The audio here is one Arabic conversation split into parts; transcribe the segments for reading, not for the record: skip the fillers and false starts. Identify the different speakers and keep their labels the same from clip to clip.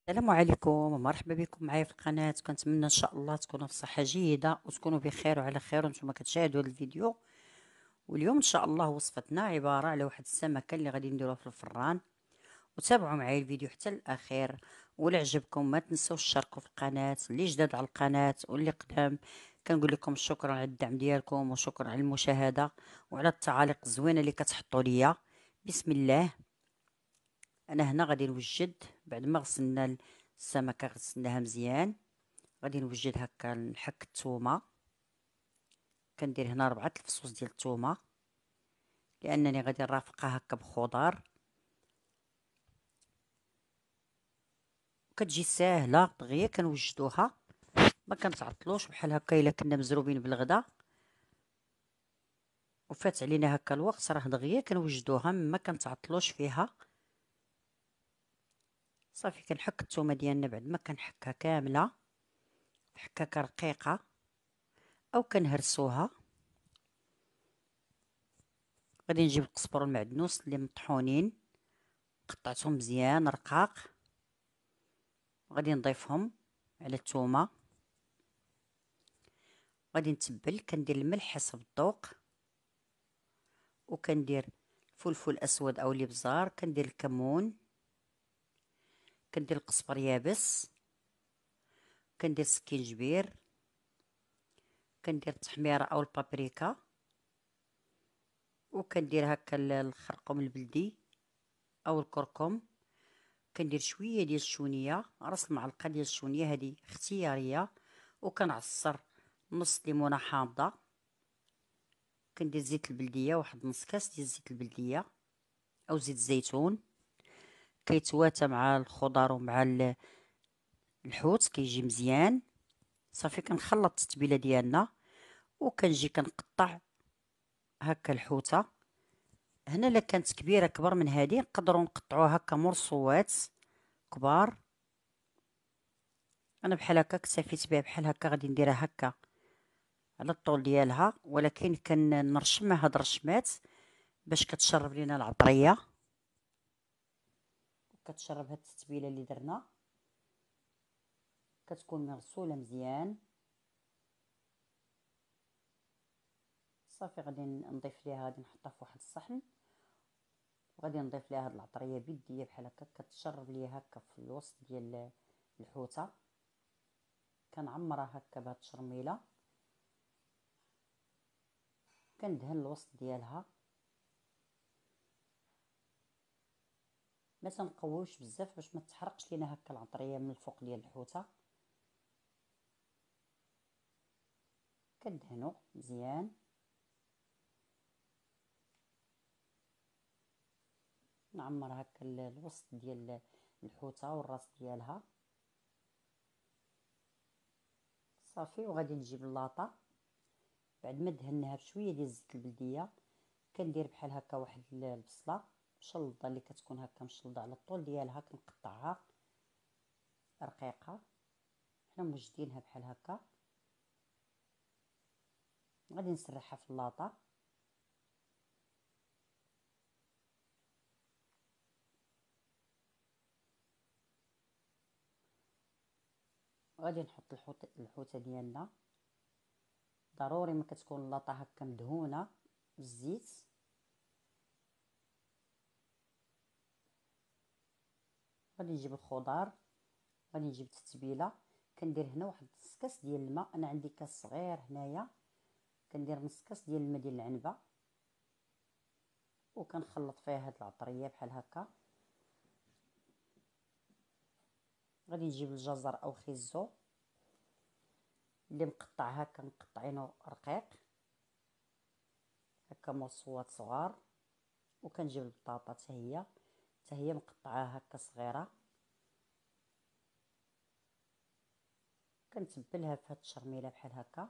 Speaker 1: السلام عليكم ومرحبا بكم معايا في القناة. كنتمنى ان شاء الله تكونوا في صحة جيدة وتكونوا بخير وعلى خير وانتم كتشاهدوا هذا الفيديو. واليوم ان شاء الله وصفتنا عبارة على واحد السمكة اللي غادي نديروها في الفران. وتابعوا معايا الفيديو حتى الاخير، ولا عجبكم ما تنسوش تشاركوا في القناة. اللي جداد على القناة واللي قدام كنقول لكم شكرا على الدعم ديالكم وشكرا على المشاهدة وعلى التعاليق الزوينة اللي كتحطوا ليا. بسم الله. انا هنا غادي نوجد بعد ما غسلنا السمكه، غسلناها مزيان. غادي نوجد هكا نحك الثومه. كندير هنا 4 الفصوص ديال الثومه لانني غادي نرافقها هكا بخضار. كتجي ساهله دغيا كنوجدوها، ما كنتعطلوش بحال هكا الا كنا مزروبين بالغدا وفات علينا هكا الوقت، راه دغيا كنوجدوها ما كنتعطلوش فيها. صافي كنحك الثومه ديالنا بعد ما كنحكها كامله حكاكه رقيقه او كنهرسوها. غادي نجيب القزبر والمعدنوس اللي مطحونين، قطعتهم مزيان رقاق، غادي نضيفهم على الثومه. غادي نتبل، كندير الملح حسب الذوق، وكندير فلفل اسود او الابزار، كندير الكمون، كندير القزبر يابس، كندير سكينجبير، كندير التحميره او البابريكا، وكندير هكا الخرقوم البلدي او الكركم. كندير شويه ديال الشونيه، راس المعلقه ديال الشونيه هذه اختياريه، وكنعصر نص ليمونه حامضه. كندير زيت البلديه، واحد نص كاس ديال زيت البلديه او زيت الزيتون، كيتواتى مع الخضر ومع الحوت كيجي مزيان. صافي كنخلط التتبيله ديالنا وكنجي كنقطع هكا الحوته. هنا الا كانت كبيره كبر من هذه نقدروا نقطعوها هكا مرصوات كبار. انا بحال هكا اكتفيت بها بحال هكا، غادي نديرها هكا على الطول ديالها، ولكن كنرشم هاد الرشمات باش كتشرب لينا العطريه وكتشرب هاد التتبيله اللي درنا، كتكون مغسوله مزيان. صافي غادي نضيف ليها، غادي نحطها في واحد الصحن، وغادي نضيف ليها هاد العطريه بيديه بحال هكا كتشرب ليا هكا في الوسط ديال الحوته. كنعمرها هكا بهاد التشرميله، كندهن الوسط ديالها، ما تنقويوش بزاف باش ما تحرقش لينا هكا العطريه من الفوق ديال الحوته. كدهنو مزيان. نعمر هكا الوسط ديال الحوته والراس ديالها. صافي وغادي نجيب اللاطه بعد ما دهناها بشويه ديال الزيت البلديه. كندير بحال هكا واحد البصله مشلضه اللي كتكون هكا مشلضه على الطول ديالها، كنقطعها رقيقه. حنا موجدينها بحال هكا، غادي نسرحها في اللاطه. غادي نحط الحوته ديالنا. ضروري ما كتكون اللاطه هكا مدهونه بالزيت. غادي نجيب الخضار، غادي نجيب التتبيله. كندير هنا واحد نص كاس ديال الماء، انا عندي كاس صغير هنايا، كندير نص كاس ديال الماء ديال العنبه، وكنخلط فيها هاد العطريه بحال هكا. غادي نجيب الجزر او خيزو اللي مقطع هكا، مقطعينه رقيق هكا مرصوات صغار. وكنجيب البطاطا حتى هي مقطعاها هكا صغيره، كنتبلها في هاد الشرميله بحال هكا.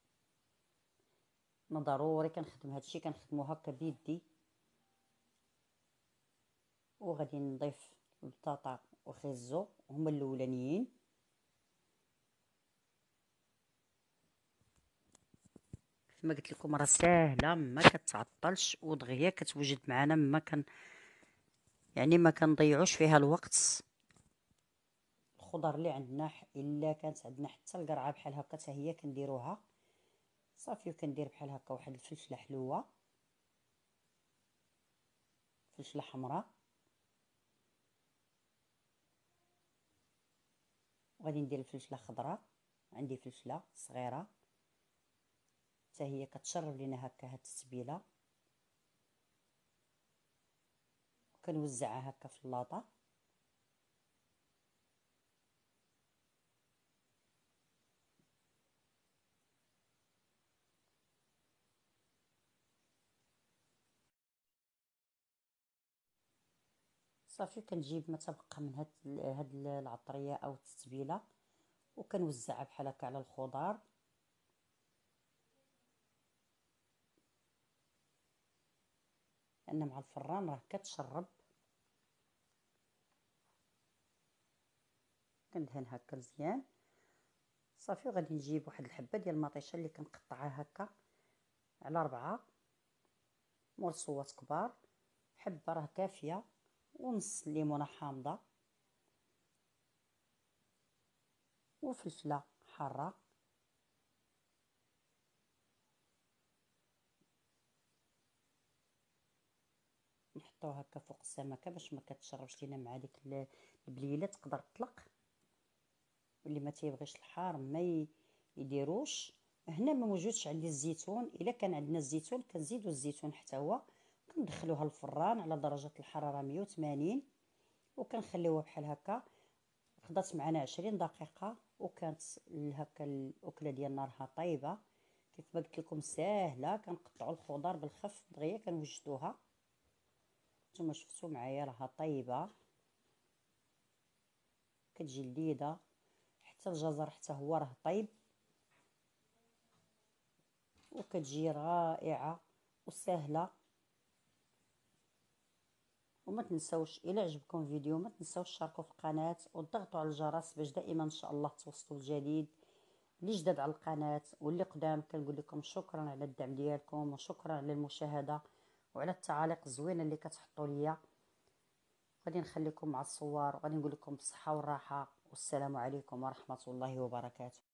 Speaker 1: انا ضروري كنخدم هادشي كنخدمو هكا بيدي. وغادي نضيف البطاطا وخيزو هما الاولانيين. كما قلت لكم راه ساهله ما كتعطلش ودغيا كتوجد معنا، ما كنضيعوش فيها الوقت. الخضر اللي عندنا، الا كانت عندنا حتى القرعه بحال هكا حتى هي كنديروها صافي. وكندير بحال هكا واحد الفلفله حلوه، فلفله حمراء، وغادي ندير الفلفله خضراء. عندي فلفله صغيره حتى هي كتشرب لينا هكا هاد التتبيله، وكنوزعها هكا في اللاطه. صافي كنجيب ما تبقى من هاد العطريه او التتبيله، وكنوزعها بحال هكا على الخضار. لان مع الفران راه كتشرب. كندهن هكا مزيان صافي. وغادي نجيب واحد الحبه ديال المطيشه اللي كنقطعها هكا على 4 مرصوات كبار. حبه راه كافيه، ونص ليمونه حامضه، وفلفله حاره. نحطوها هكا فوق السمكه باش ما كتشربش لينا مع ديك البليله، تقدر تطلق. واللي ما تيبغيش الحار ما يديروش. هنا ما موجودش عندي الزيتون، الا كان عندنا الزيتون كنزيدو الزيتون حتى هو. كندخلوها الفران على درجه الحراره 180، وكنخليوها بحال هكا. خدات معنا 20 دقيقه، وكانت هكا الاكله ديالنا راها طيبه. كيف ما قلت لكم ساهله. كنقطعوا الخضر بالخف دغيا كنوجدوها. نتوما شفتوا معايا راها طيبه، كتجي لذيذه. حتى الجزر حتى هو راه طيب، وكتجي رائعه وسهله. وما تنسوش الى عجبكم الفيديو ما تنسوش تشاركوا في القناه وتضغطوا على الجرس باش دائما ان شاء الله توصلوا الجديد. اللي جداد على القناه واللي قدام كنقول لكم شكرا على الدعم ديالكم، وشكرا على المشاهده وعلى التعاليق الزوينه اللي كتحطوا ليا. غادي نخليكم مع الصور، وغادي نقول لكم بالصحه والراحه، والسلام عليكم ورحمه الله وبركاته.